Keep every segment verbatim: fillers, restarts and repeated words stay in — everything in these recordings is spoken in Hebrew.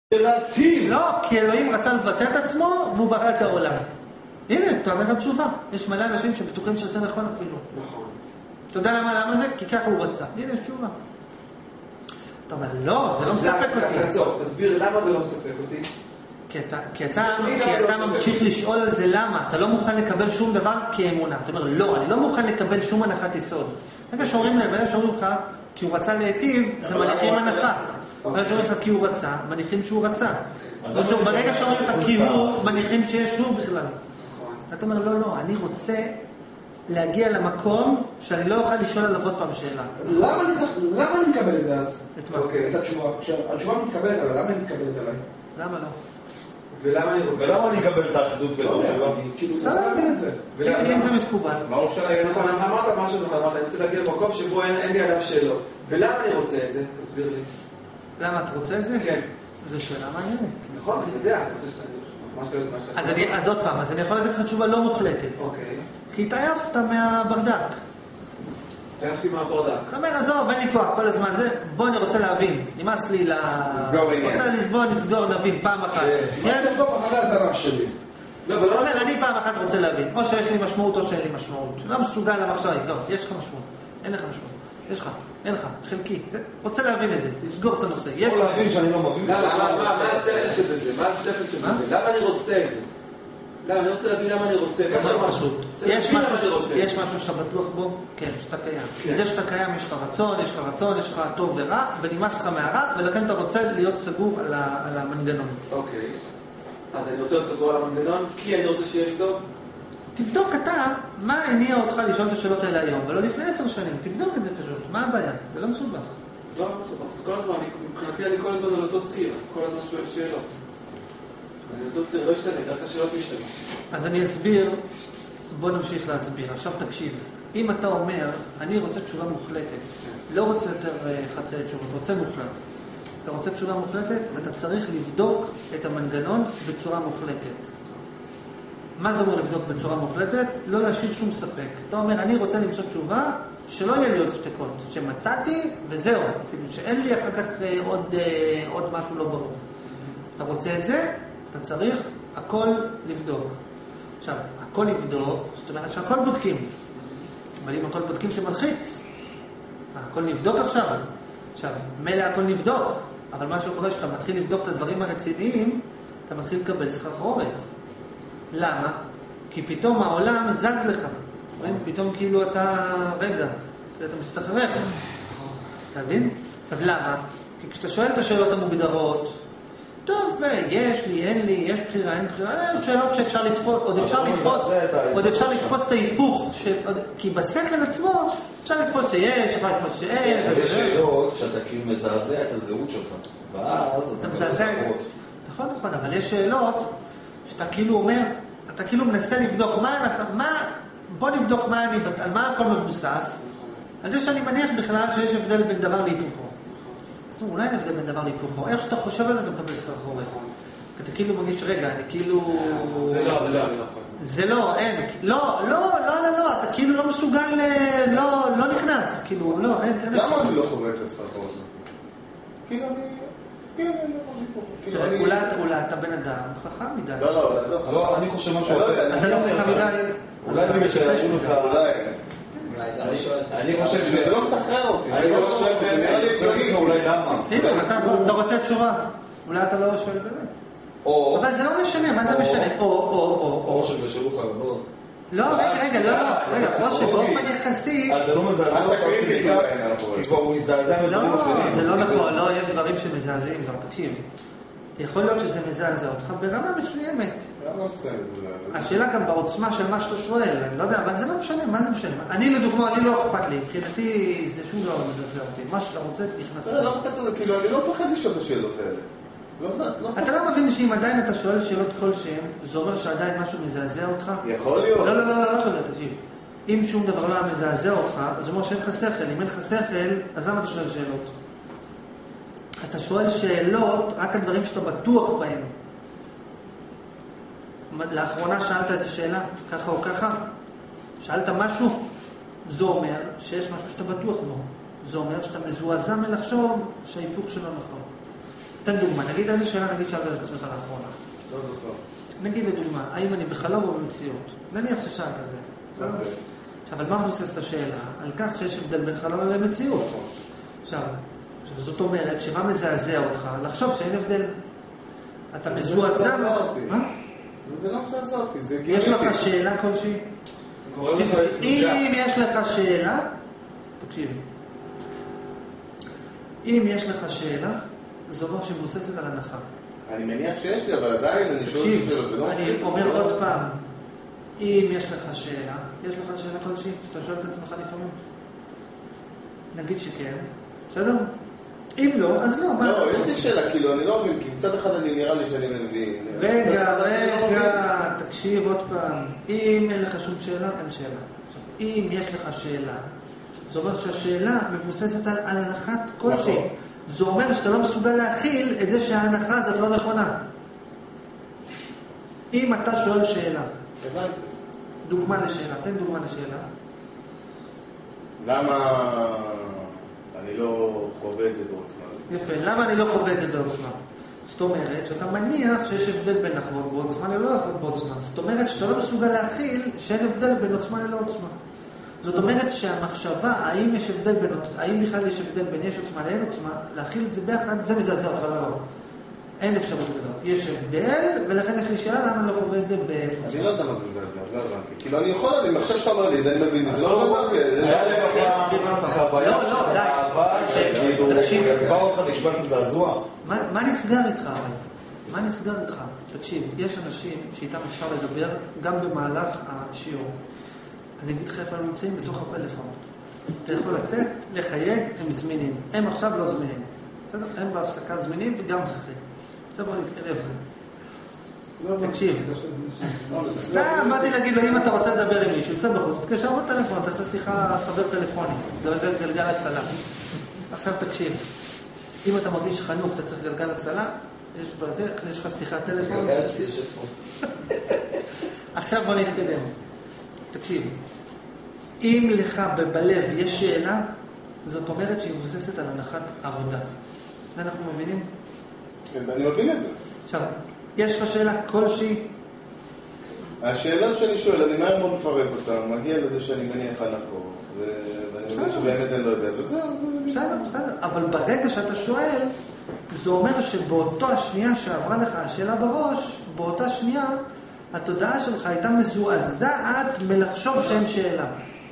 להטיב. לא, כי אלוהים רצה לבטא את עצמו והוא ברא את העולם. הנה, תענה לך תשובה. יש מלא אנשים שבטוחים שזה נכון אפילו. נכון. אתה יודע למה, למה זה? כי ככה הוא רצה. הנה, יש תשובה. אתה אומר, לא, זה לא מספק אותי. תעצור, תסביר למה זה לא מספק אותי. כי אתה, כי אתה, כי אתה ממשיך לשאול על זה למה. אתה לא מוכן לקבל שום דבר כאמונה. אתה אומר, לא, אני לא מוכן לקבל שום הנחת יסוד. רגע שאומרים להם, רגע שאומרים לך, כי הוא רצה להיטיב, זה מניחים הנחה. ברגע שאומרים לך כי הוא רצה, מניחים שהוא רצה. ברגע שאומרים לך כי הוא, מניחים שיש הוא בכלל. אתה אומר, לא, לא, אני רוצה להגיע למקום שאני לא אוכל לשאול עליו עוד פעם שאלה. למה אני צריך, למה אני מקבל את זה אז? את מה? את התשובה. התשובה מתקבלת עליי, למה היא מתקבלת עליי? למה לא? ולמה אני רוצה? ולמה אני אקבל את האחדות בתור שלו? כאילו, זה להבין את זה. אם זה מתקובל. מה הוא שאלה? נכון, אמרת משהו, אמרת, אני רוצה להגיע למקום שבו אין לי עליו שאלות. ולמה אני רוצה את זה? תסביר לי. למה אתה רוצה את זה? כן. זו שאלה מעניינת. נכון, אני יודע, אני רוצה שאתה... אז, אני, אז עוד פעם, אז אני יכול לתת לך תשובה לא מוחלטת. אוקיי. כי התעייפת מהברדק. התעייפתי מהברדק. אתה אומר, עזוב, אין לי כוח כל הזמן. זה, בוא, אני רוצה להבין. נמאס לי ל... רוצה לסבור, נסגור, נבין, פעם אחת. מה זה טוב, אבל זה הרב שלי. לא, אבל אתה אומר, אני פעם אחת רוצה להבין. או שיש לי משמעות או שאין לי משמעות. לא מסוגל למחשבה. לא, יש לך משמעות. אין לך משמעות. יש לך, אין לך, חלקי. רוצה להבין את זה, לסגור את הנושא. יכול להבין שאני לא מבין. מה השכל שבזה? מה השכל שבזה? למה אני רוצה את זה? למה? אני רוצה להבין למה אני רוצה. דבר פשוט. יש משהו שאתה בטוח בו? כן, שאתה קיים. זה שאתה קיים, יש לך רצון, יש לך רצון, יש לך טוב ורע, ונמאס לך מהרע, ולכן אתה רוצה להיות סגור על המנגנון. אוקיי. אז אני רוצה להיות סגור על המנגנון, כי אני רוצה שיהיה לי טוב? תבדוק אתה מה הניע אותך לשאול את השאלות האלה היום, ולא לפני עשר שנים. תבדוק את זה פשוט. מה הבעיה? זה לא מסובך. לא, לא מסובך. זה כל הזמן, מבחינתי אני כל הזמן על אותו ציר. כל הזמן שואל שאלות. אני אותו ציר, לא ישתנה, רק השאלות ישתנה. אז אני אסביר, בוא נמשיך להסביר. עכשיו תקשיב. אם אתה אומר, אני רוצה תשובה מוחלטת, לא רוצה יותר חצי תשובות, רוצה מוחלט. אתה רוצה תשובה מוחלטת, אתה צריך לבדוק את המנגנון בצורה מוחלטת. מה זה אומר לבדוק בצורה מוחלטת? לא להשאיר שום ספק. אתה אומר, אני רוצה למצוא תשובה שלא יהיה לי עוד ספקות, שמצאתי וזהו, כאילו שאין לי אחר כך עוד, עוד משהו לא ברור. אתה רוצה את זה? אתה צריך הכל לבדוק. עכשיו, הכל לבדוק, זאת אומרת שהכל בודקים. אבל אם הכל בודקים שמלחיץ, הכל נבדוק עכשיו. עכשיו, מלא הכל נבדוק, אבל מה שקורה שאתה מתחיל לבדוק את הדברים הרציניים, אתה מתחיל לקבל סחרחורת. למה? כי פתאום העולם זז לך. פתאום כאילו אתה, רגע, אתה מסתחרר. אתה מבין? עכשיו למה? כי כשאתה שואל את השאלות המוגדרות, טוב, יש לי, אין לי, יש בחירה, אין בחירה, עוד שאלות שאפשר לתפוס, עוד אפשר לתפוס, עוד אפשר לתפוס את ההיפוך, כי בשכל עצמו אפשר לתפוס שיש, אפשר לתפוס שאין. יש שאלות שאתה כאילו מזעזע את הזהות שלך, ואז אתה מזעזע. נכון, נכון, אבל יש שאלות שאתה כאילו אומר, אתה כאילו מנסה לבדוק מה, מה, בוא נבדוק מה אני, על מה הכל מבוסס, על זה שאני מניח בכלל שיש הבדל בין דבר להיפוכו. אז אולי אין הבדל בין דבר להיפוכו, איך שאתה חושב על זה אתה מקבל סחרחורת. אתה כאילו מרגיש, רגע, אני כאילו... זה לא, זה לא. זה לא, אין, לא, לא, לא, לא, לא, אתה כאילו לא מסוגל, לא, לא נכנס, כאילו, לא, אין... למה אני לא חווה את הסחרחורת? כאילו אני... אולי אתה בן אדם חכם מדי. לא, לא, לא, אני חושב משהו אחר. אתה לא חכם מדי. אולי בגלל שהראו לך, אולי... אני חושב שזה לא מסחרר אותי. אני לא שואל באמת. אולי למה? הנה, אתה רוצה תשובה. אולי אתה לא שואל באמת. אבל זה לא משנה, מה זה משנה? או, או, או, או שבשלוח הרבה. לא, רגע, רגע, לא, לא, רגע, או שבאופן יחסי... אז זה לא מזעזע אותך, כי כבר הוא מזדעזע מדברים אחרים. זה לא נכון, לא, יש דברים שמזעזעים כבר, תקשיב. יכול להיות שזה מזעזע אותך ברמה מסוימת. השאלה גם בעוצמה של מה שאתה שואל, אני לא יודע, אבל זה לא משנה, מה זה משנה? אני לדוגמה, אני לא אכפת לי, מבחינתי זה שום דבר מזעזע אותי. מה שאתה רוצה, נכנס... אני לא מחפש את זה, כאילו, אני לא מפחד לשאול את השאלות האלה. אתה לא מבין שאם עדיין אתה שואל שאלות כלשהם, זה אומר שעדיין משהו מזעזע אותך? יכול להיות. לא, לא, לא, לא, לא יכול להיות, תקשיב. אם שום דבר לא מזעזע אותך, זה אומר שאין לך שכל. אם אין לך שכל, אז למה אתה שואל שאלות? אתה שואל שאלות רק על דברים שאתה בטוח בהם. לאחרונה שאלת איזו שאלה, ככה או ככה? שאלת משהו? זה אומר שיש משהו שאתה בטוח בו. זה אומר שאתה מזועזע מלחשוב שההיפוך שלו נכון. תן דוגמה, נגיד איזה שאלה נגיד שאלת את עצמך לאחרונה. לא זוכר. נגיד לדוגמה, האם אני בחלום או במציאות? נניח ששאלת על זה. עכשיו, על מה מבוססת השאלה? על כך שיש הבדל בין חלום למציאות. עכשיו, זאת אומרת, שמה מזעזע אותך? לחשוב שאין הבדל. אתה מזועזע. זה לא מזעזע אותי, זה יש לך שאלה כלשהי? אם יש לך שאלה, תקשיב. אם יש לך שאלה, זו אומר שמבוססת על הנחה. אני מניח שיש לי, אבל עדיין אני שואל שאלות, זה לא... אני אומר עוד פעם, אם יש לך שאלה, יש לך שאלה כלשהי, שאתה שואל את עצמך לפעמים? נגיד שכן, בסדר? אם לא, אז לא. לא, יש לי שאלה, כאילו, אני לא מבין, כי מצד אחד אני נראה לי שאני מבין. רגע, רגע, תקשיב עוד פעם. אם אין לך שום שאלה, אין שאלה. אם יש לך שאלה, זה אומר שהשאלה מבוססת על הנחת כלשהי. זה אומר שאתה לא מסוגל להכיל את זה שההנחה הזאת לא נכונה. אם אתה שואל שאלה, דוגמה לשאלה, תן דוגמה לשאלה. למה אני לא חווה את זה בעוצמה? יפה, למה אני לא חווה את זה בעוצמה? זאת אומרת שאתה מניח שיש הבדל בין לחוות בעוצמה ללא לחוות בעוצמה. זאת אומרת שאתה לא מסוגל להכיל שאין הבדל בין עוצמה ללא עוצמה. זאת אומרת שהמחשבה, האם יש הבדל בין, האם בכלל יש הבדל בין יש עוצמה לאין עוצמה, להכיל את זה ביחד, זה מזעזע אותך, לא, לא. אין אפשרות כזאת. יש הבדל, ולכן יש לי שאלה למה אני לא חווה את זה בעצמה. אני לא יודע מה זה מזעזע, לא הבנתי. כאילו אני יכול, אני מחשב שאתה אומר לי, זה אני מבין, זה לא מזעזע. היה לך חוויה של אהבה, שכאילו, עזבה אותך נשמע כזעזוע. מה נסגר איתך אבל? מה נסגר איתך? תקשיב, יש אנשים שאיתם אפשר לדבר גם במהלך השיעור. אני אגיד לך איפה הם נמצאים בתוך הפלאפון. אתה יכול לצאת, לחייג, הם זמינים. הם עכשיו לא זמינים. בסדר? הם בהפסקה זמינים וגם אחרי. עכשיו בוא נתקרב. תקשיב. סתם, באתי להגיד לו, אם אתה רוצה לדבר עם מישהו, יוצא בחוץ, תתקשר בטלפון, תעשה שיחה חבר טלפוני. גלגל גלגל הצלה. עכשיו תקשיב. אם אתה מרגיש חנוק, אתה צריך גלגל הצלה, יש לך שיחת טלפון. עכשיו בוא נתקדם. תקשיב. אם לך בלב יש שאלה, זאת אומרת שהיא מבוססת על הנחת עבודה. זה אנחנו מבינים? אני מבין את זה. עכשיו, יש לך שאלה כלשהי? השאלה שאני שואל, אני מהר מאוד מפרק אותה, מגיע לזה שאני מניח הנחות, ואני מבין שבאמת אני לא יודע, וזהו, זה... בסדר, בסדר. אבל ברגע שאתה שואל, זה אומר שבאותו השנייה שעברה לך השאלה בראש, באותה שנייה, התודעה שלך הייתה מזועזעת מלחשוב שאין שאלה.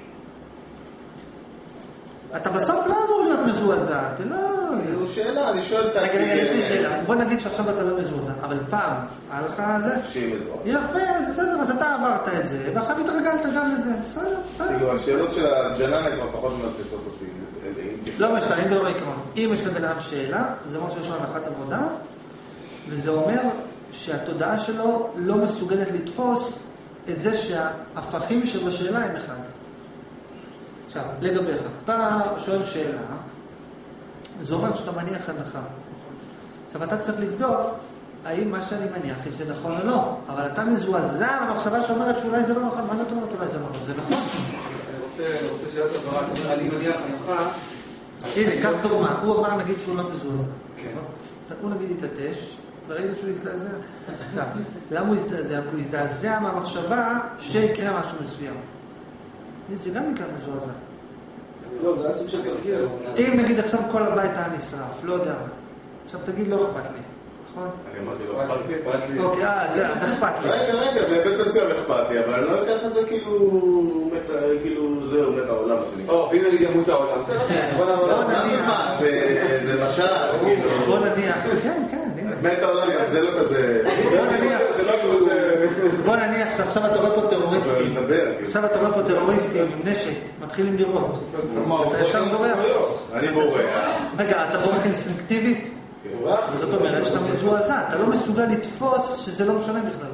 אתה בסוף לא אמור להיות מזועזע, אתה לא... זו שאלה, אני שואל את עצמי... רגע, יש לי שאלה. בוא נגיד שעכשיו אתה לא מזועזע, אבל פעם, היה לך זה? שהיא מזועזע. יפה, אז בסדר, אז אתה עברת את זה, ועכשיו התרגלת גם לזה, בסדר, בסדר. כאילו, השאלות של הג'ננה כבר פחות מלחצות אותי. לא משנה, אני מדבר בעיקרון. אם יש לבן אדם שאלה, זה אומר שיש לו הנחת עבודה, וזה אומר שהתודעה שלו לא מסוגלת לתפוס את זה שההפכים שבשאלה הם אחד. עכשיו, לגביך, אתה שואל שאלה, זה אומר שאתה מניח הנחה. עכשיו, אתה צריך לבדוק האם מה שאני מניח, אם זה נכון או לא, אבל אתה מזועזע המחשבה שאומרת שאולי זה לא נכון. מה זאת אומרת אולי זה לא נכון? זה נכון. אני רוצה שאלת הבאה, אני מניח הנחה. הנה, קח דוגמה, הוא אמר נגיד שהוא לא מזועזע. הוא נגיד התעטש, וראיתי שהוא הזדעזע. עכשיו, למה הוא הזדעזע? הוא הזדעזע מהמחשבה שיקרה משהו מסוים. זה גם נקרא מזועזע. לא, זה היה סוג של גרגיר. אם נגיד עכשיו כל הבית היה נשרף, לא יודע מה. עכשיו תגיד לא אכפת לי, נכון? אני אמרתי לא אכפת לי? אכפת לי. אוקיי, אה, זה אכפת לי. רגע, רגע, זה בית מסוים אכפת לי, אבל אני לא אקח את זה כאילו, כאילו, זהו, מת העולם שלי. או, ואם נגיד ימות העולם. בוא נניח. זה משל, כאילו. בוא נניח. כן, כן. אז מת העולם, זה לא כזה... זה לא כזה... בוא נניח שעכשיו אתה רואה פה טרוריסטים. עכשיו אתה רואה פה טרוריסטים עם נשק, מתחילים לראות. אתה ישר בורח. אני בורח. רגע, אתה בורח אינסטינקטיבית? וזאת אומרת שאתה מזועזע, אתה לא מסוגל לתפוס שזה לא משנה בכלל.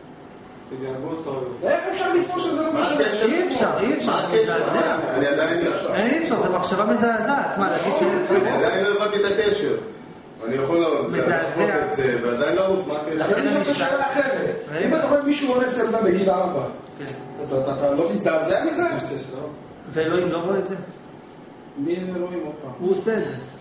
איך אפשר לתפוס שזה לא משנה? אי אפשר, אי אפשר, זה מזעזע. אני עדיין לא אפשר. אי אפשר, זה מחשבה מזעזעת. מה, להגיד ש... אני עדיין לא הבנתי את הקשר. אני יכול לחפות את זה, ועדיין לא רוץ, מה הקשר? לכן יש לך שאלה אחרת. אם אתה רואה מישהו אונס ילדה בגיל ארבע, אתה לא תזדעזע מזה? ואלוהים לא רואה את זה? מי אלוהים עוד פעם? הוא עושה את זה.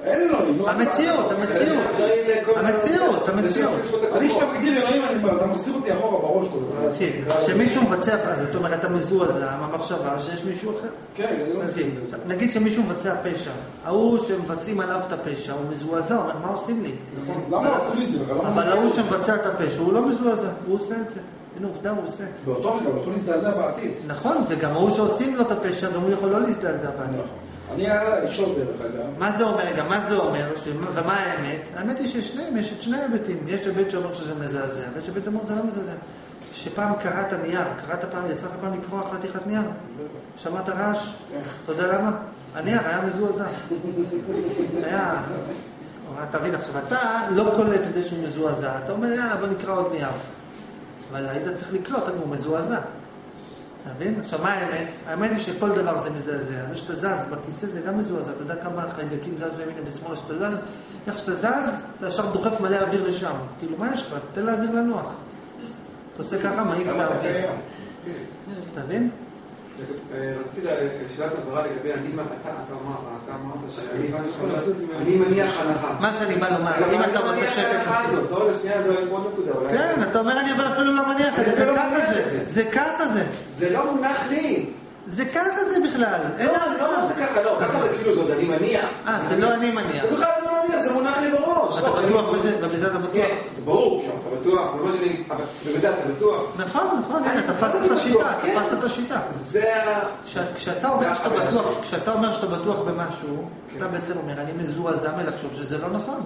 אין אלוהים. המציאות, המציאות. המציאות, המציאות. אני שאתה מגדיר אלוהים, אני אומר, אתה מחזיר אותי אחורה בראש כל הזמן. כשמישהו מבצע, זאת אומרת, אתה מזועזע מהמחשבה שיש מישהו אחר. כן, זה לא מסכים. נגיד שמישהו מבצע פשע, ההוא שמבצעים עליו את הפשע, הוא מזועזע, הוא אומר, מה עושים לי? למה עשו לי את זה? אבל ההוא שמבצע את הפשע, הוא לא מזועזע, הוא עושה את זה. הנה עובדה, הוא עושה. באותו רגע, הוא יכול להזדעזע בעתיד. נכון, וגם ההוא שעושים לו את הפשע, גם הוא יכול לא להזדעזע בעתיד. אני היה לה אישות דרך אגב. מה זה אומר? גם מה זה אומר? ומה האמת? האמת היא ששניהם, יש את שני היבטים. יש היבט שאומר שזה מזעזע, ויש היבט שאומר שזה לא מזעזע. שפעם קראת נייר, קראת פעם, יצא לך פעם לקרוא חתיכת נייר. שמעת רעש? אתה יודע למה? הנייר היה מזועזע. היה... תבין עכשיו, אתה לא קולט את זה שהוא מזועזע. אתה אומר, יאללה, בוא נקרא עוד נייר. אבל היית צריך לקלוט, הוא מזועזע. תבין? עכשיו, מה האמת? האמת היא שכל דבר זה מזעזע. זה שאתה זז בכיסא זה גם מזועזע. אתה יודע כמה חיידקים זז וימינה בשמאלה שאתה זז? איך שאתה זז, אתה ישר דוחף מלא אוויר לשם. כאילו, מה יש לך? תן לאוויר לנוח. אתה עושה ככה, מעיף את האוויר. תבין? רציתי שאלת הבהרה לגבי אני, אתה אמרת שאני מניח הנחה. מה שאני בא לומר, אם אתה רוצה שקט... אני מניח הנחה הזאת, לא, זה שנייה, לא, יש עוד נקודה. כן, אתה אומר אני אבל אפילו לא מניח את זה, זה ככה זה, זה ככה זה. זה לא מונח לי. זה ככה זה בכלל. לא, לא, זה ככה, לא, ככה זה כאילו זאת, אני מניח. אה, זה לא אני מניח. זה בכלל אני לא מניח, זה מונח לי בראש. אתה בטוח בזה, ובזה אתה בטוח? זה ברור, כי אתה בטוח, אבל בזה אתה בטוח. נכון, נכון, תפסת את השיטה, תפסת את השיטה. זה ה... כשאתה אומר שאתה בטוח במשהו, אתה בעצם אומר, אני מזועזע מלחשוב שזה לא נכון.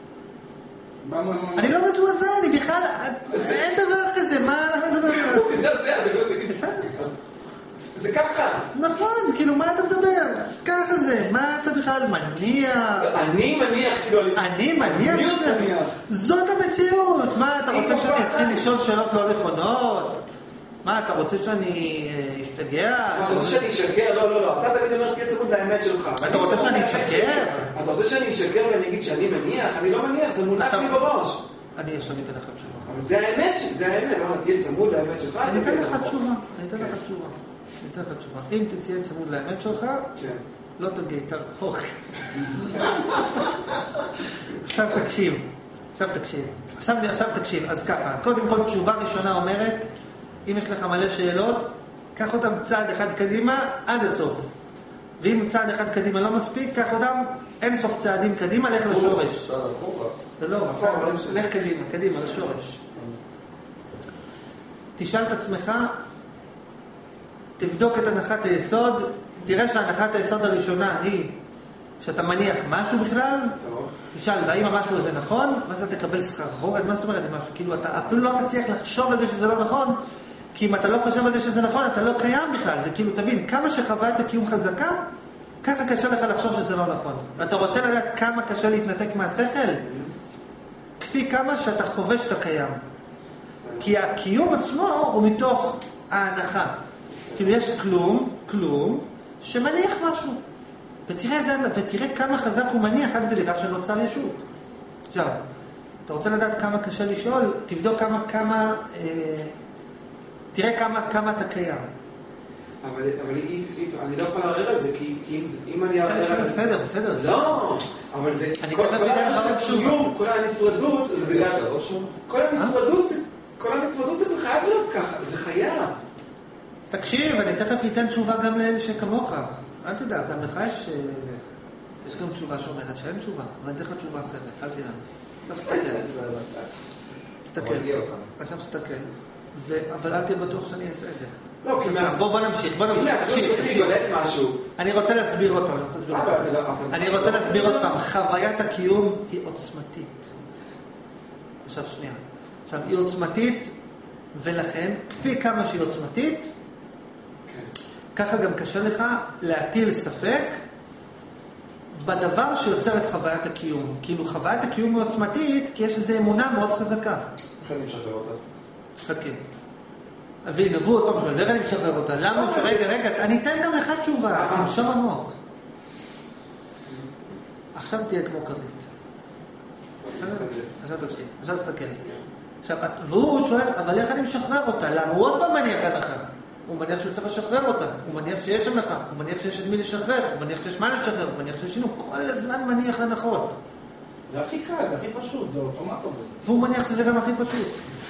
אני לא מזועזע, אני בכלל... אין דבר כזה, מה אנחנו מדברים עליו? הוא מזעזע, זה לא תגיד. בסדר. זה ככה. נכון, כאילו, מה אתה מדבר? ככה זה, מה אתה בכלל מניח? אני מניח, כאילו... אני מניח את זה? זאת המציאות. מה, אתה רוצה שאני אתחיל לשאול שאלות לא נכונות? מה, אתה רוצה שאני אשתגע? אתה רוצה שאני אשקר? לא, לא, לא. אתה תמיד אומר, תהיה צמוד לאמת שלך. אתה רוצה שאני אשקר? אתה רוצה שאני אשקר ואני אגיד שאני מניח? אני לא מניח, זה מונח לי בראש. אני עכשיו אתן לך תשובה. אבל זה האמת, זה האמת. תהיה צמוד לאמת שלך. אני אתן לך תשובה. אני אתן לך תשובה. אני אתן לך תשובה. אם תציע צמוד לאמת שלך, לא תגיע יותר רחוק. עכשיו תקשיב. עכשיו תקשיב. עכשיו, עכשיו תקשיב. אז ככה, קודם כל תשובה ראשונה אומרת, אם יש לך מלא שאלות, קח אותם צעד אחד קדימה עד הסוף. ואם צעד אחד קדימה לא מספיק, קח אותם אין סוף צעדים קדימה, לך לשורש. לא, לך קדימה, קדימה, לשורש. תשאל את עצמך, תבדוק את הנחת היסוד, תראה שהנחת היסוד הראשונה היא שאתה מניח משהו בכלל, תשאל, והאם המשהו הזה נכון, ואז אתה תקבל סחרחורת, מה זאת אומרת? משהו, כאילו, אתה אפילו לא תצליח לחשוב על זה שזה לא נכון, כי אם אתה לא חושב על זה שזה נכון, אתה לא קיים בכלל. זה כאילו, תבין, כמה שחוויית הקיום חזקה, ככה קשה לך לחשוב שזה לא נכון. ואתה רוצה לדעת כמה קשה להתנתק מהשכל? כפי כמה שאתה חווה שאתה קיים. כי הקיום עצמו הוא מתוך ההנחה. כאילו, יש כלום, כלום, שמניח משהו. ותראה, זה, ותראה כמה חזק הוא מניח עד כדי כך שנוצר ישות. עכשיו, אתה רוצה לדעת כמה קשה לשאול? תבדוק כמה, כמה, אה, תראה כמה, כמה אתה קיים. אבל, אבל אי, אי, אני לא יכול לערער על זה, כי, כי אם, אם אני אערער על זה... בסדר, בסדר. לא, אבל זה... אני כל, כתב כל בדרך כלל הקיום, כל הנפרדות, זה בגלל... כל הנפרדות זה... כל הנפרדות זה חייב להיות ככה, זה חייב. תקשיב, אני תכף אתן תשובה גם לאלה שכמוך. אל תדע, גם לך יש... יש גם תשובה שאומרת שאין תשובה, אבל אני אתן לך תשובה אחרת, אל תדע. עכשיו סתכל. סתכל. עכשיו סתכל. אבל אל תהיה בטוח שאני אעשה את זה. לא, כי מה... בוא נמשיך, בוא נמשיך. תקשיב, תקשיב. אני רוצה להסביר אותו, אני רוצה להסביר אותו. אני רוצה להסביר עוד פעם. חוויית הקיום היא עוצמתית. עכשיו שנייה. עכשיו, היא עוצמתית, ולכן, כפי כמה שהיא עוצמתית, ככה גם קשה לך להטיל ספק בדבר שיוצר את חוויית הקיום. כאילו, חוויית הקיום היא עוצמתית, כי יש איזו אמונה מאוד חזקה. איך אני משחרר אותה? חכה. והנה, בוא עוד פעם שואל, איך אני משחרר אותה? למה? רגע, רגע, אני אתן גם לך תשובה, תנשום עמוק. עכשיו תהיה כמו כרית. עכשיו תקשיב, עכשיו תסתכל. עכשיו, והוא שואל, אבל איך אני משחרר אותה? למה? הוא עוד פעם מניח הנחה. הוא מניח שהוא צריך לשחרר אותה, הוא מניח שיש הנחה, הוא מניח שיש את מי לשחרר, הוא מניח שיש מה לשחרר, הוא מניח שיש שינו, כל הזמן מניח הנחות. זה הכי קל, זה הכי פשוט, זה אוטומט עובד. והוא מניח שזה גם הכי פשוט.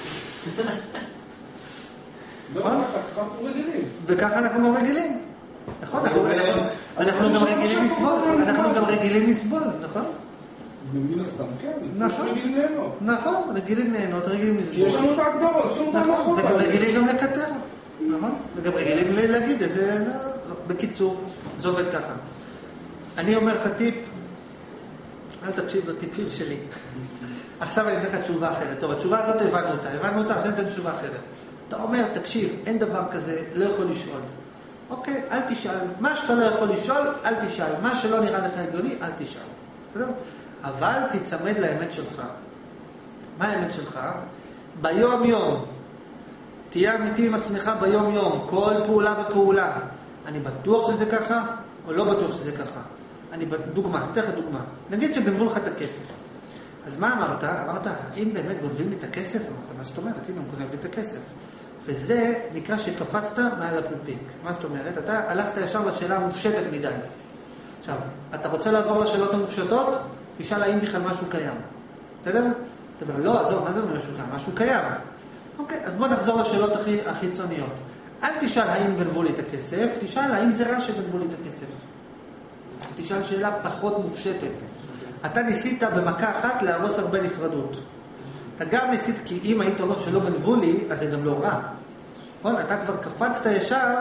ככה אנחנו רגילים. וככה אנחנו גם רגילים. נכון, אנחנו גם רגילים לסבול, אנחנו גם רגילים לסבול, נכון? במדינה סתם, כן. נכון. רגילים ליהנות. נכון, רגילים ליהנות, רגילים לסבול. כי יש לנו את ההגדרות, יש לנו את ההגדרות. וגם רגילים גם לקטר. נכון? וגם רגילים להגיד איזה... בקיצור, זה עובד ככה. אני אומר לך טיפ, אל תקשיב לטיפים שלי. עכשיו אני אתן לך תשובה אחרת. טוב, התשובה הזאת הבנו אותה. הבנו אותה, עכשיו אני אתן תשובה אחרת. אתה אומר, תקשיב, אין דבר כזה, לא יכול לשאול. אוקיי, אל תשאל. מה שאתה לא יכול לשאול, אל תשאל. מה שלא נראה לך הגיוני, אל תשאל. בסדר? אבל תצמד לאמת שלך. מה האמת שלך? ביום יום. תהיה אמיתי עם עצמך ביום יום. כל פעולה ופעולה. אני בטוח שזה ככה, או לא בטוח שזה ככה. אני דוגמה, תלך דוגמה. נגיד שגנבו לך את הכסף. אז מה אמרת? אמרת, אם באמת גונבים לי את הכסף, אמרת, מה זאת אומרת? הנה, הוא גונב לי את הכסף. וזה נקרא שקפצת מעל הפופיק. מה זאת אומרת? אתה הלכת ישר לשאלה המופשטת מדי. עכשיו, אתה רוצה לעבור לשאלות המופשטות? תשאל האם בכלל משהו קיים. בסדר? אתה אומר, לא, עזוב, מה זה אומר משהו קיים? משהו קיים. אוקיי, אז בוא נחזור לשאלות הכי, הכי ציוניות. אל תשאל האם גנבו לי את הכסף, תשאל האם זה רע שגנבו לי את הכסף. תשאל שאלה פחות מופשטת. אתה ניסית במכה אחת להרוס הרבה נפרדות. אתה גם ניסית, כי אם היית אומר שלא גנבו לי, אז זה גם לא רע. נכון? אתה כבר קפצת ישר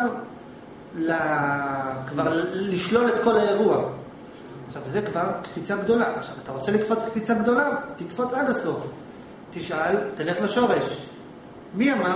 כבר לשלול את כל האירוע. עכשיו, זה כבר קפיצה גדולה. עכשיו, אתה רוצה לקפוץ קפיצה גדולה? תקפוץ עד הסוף. תשאל, תלך לשורש. מי אמר?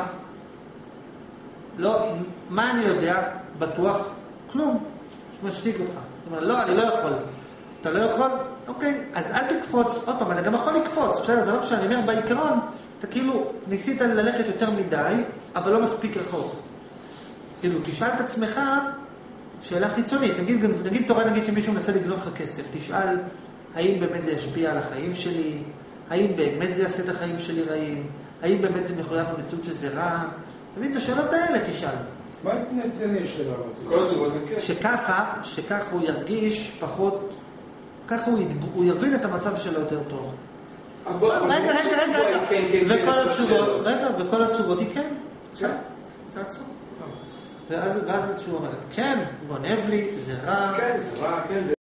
לא, מה אני יודע? בטוח? כלום. משתיק אותך. זאת אומרת, לא, אני לא יכול. אתה לא יכול? אוקיי, אז אל תקפוץ. עוד פעם, אתה גם יכול לקפוץ. בסדר, זה לא משנה. אני אומר, בעיקרון, אתה כאילו ניסית ללכת יותר מדי, אבל לא מספיק רחוק. כאילו, תשאל את עצמך שאלה חיצונית. נגיד, נגיד תורה, נגיד שמישהו מנסה לגנוב לך כסף. תשאל, האם באמת זה ישפיע על החיים שלי? האם באמת זה יעשה את החיים שלי רעים? האם באמת זה מחויב במציאות שזה רע? תמיד את השאלות האלה תשאל. מה תן לי שאלה? כל התשובות הן כן. שככה, שככה הוא ירגיש פחות, ככה הוא, ידב, הוא יבין את המצב שלו יותר טוב. רגע, רגע, רגע, רגע. וכל התשובות, רגע, וכל התשובות היא כן. כן. זה עצוב. ואז התשובה אומרת, כן, גונב לי, זה רע. כן, זה רע, כן.